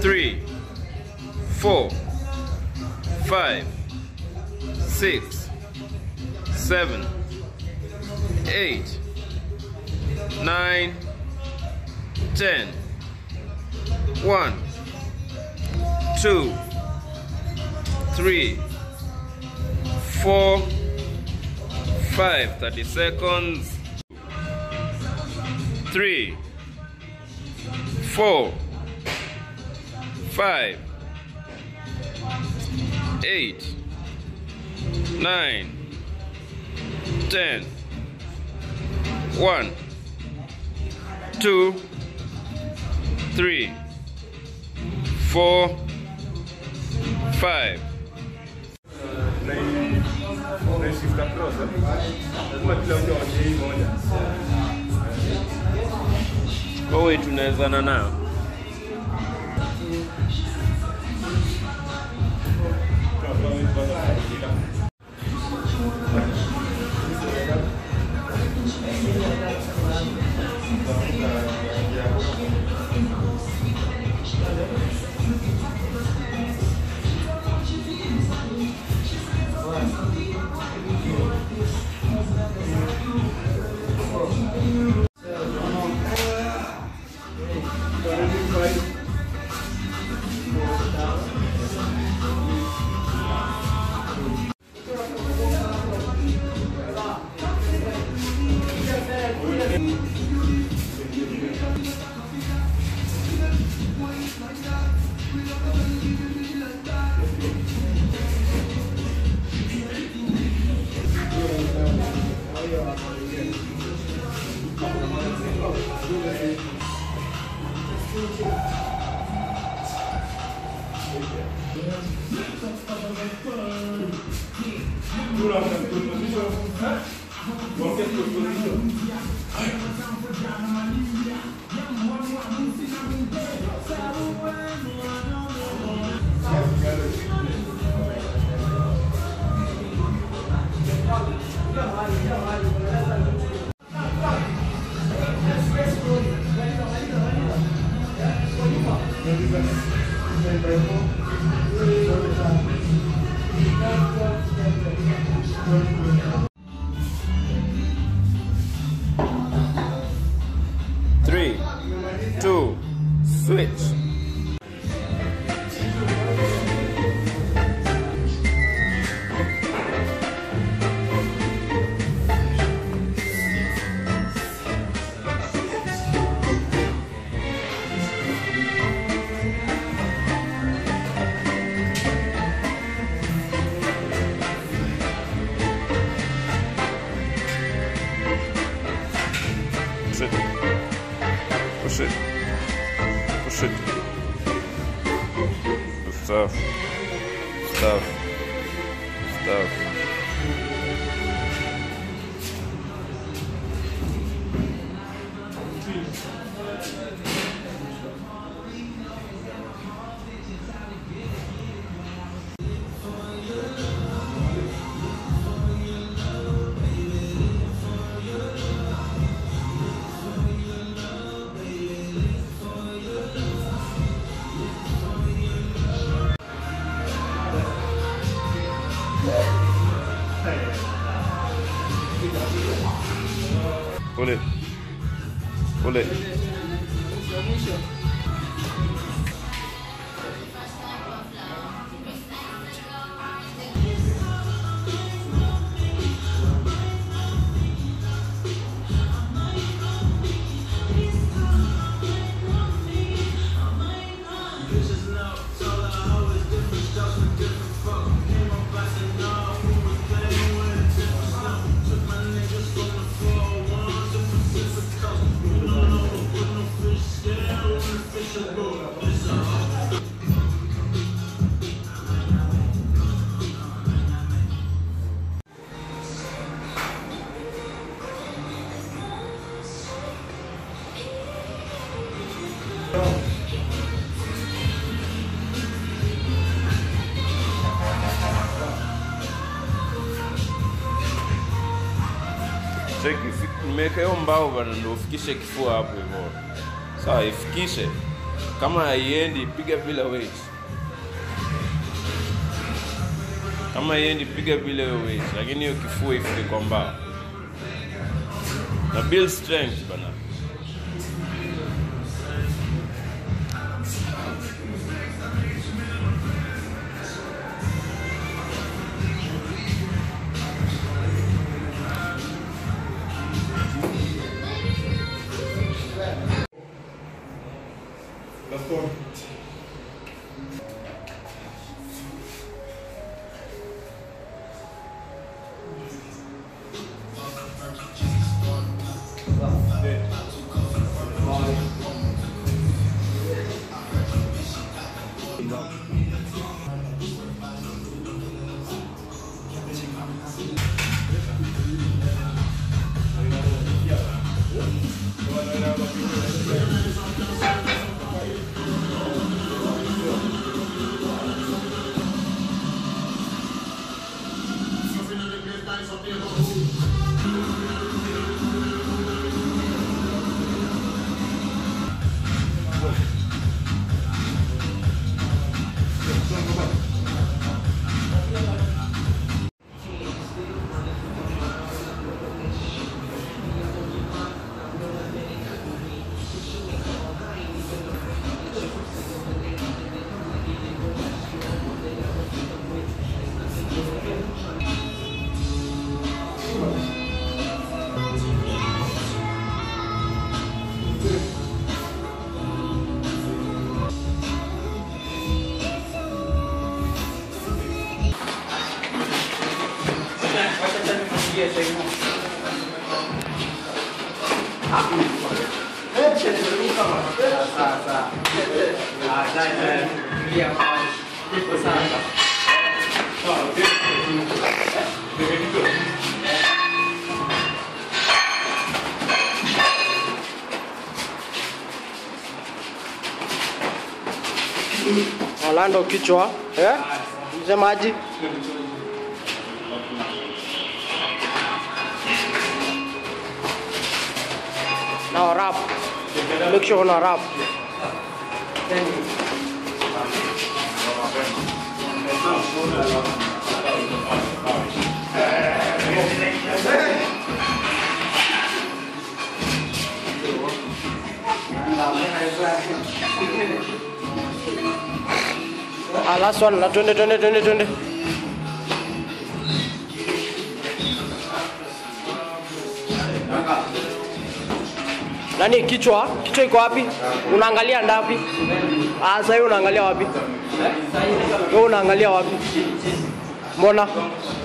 3, 4, 5, 6, 7, 8, 9, 10. 1, 2, 3, 4, 5. 30 seconds. 3, 4, 5, 8, 9, 10. 1, 2, 3, 4, 5. Kwa hiyo tunawezana nao. Three, 2, switch. Push it. Push it. Stuff. Stuff. Stuff. Pull it. Pull it. Cheki, nimeweka hiyo mbao bana ndio ufikishe kifua hapo hivyo. Sawa, ifikishe. Kama haiendi piga bila weight. Kama haiendi piga bila weight, lakini hiyo kifua ifike kwa mbao. Na build strength bana. Let's go. Orlando kichwa, msemaji. Now wrap. Make sure una wrap. Last one, la 20. Nani kichwa? Kichwa iko wapi? Unaangalia ndapi? Sasa hiyo unaangalia wapi? Wewe unaangalia wapi? Mbona?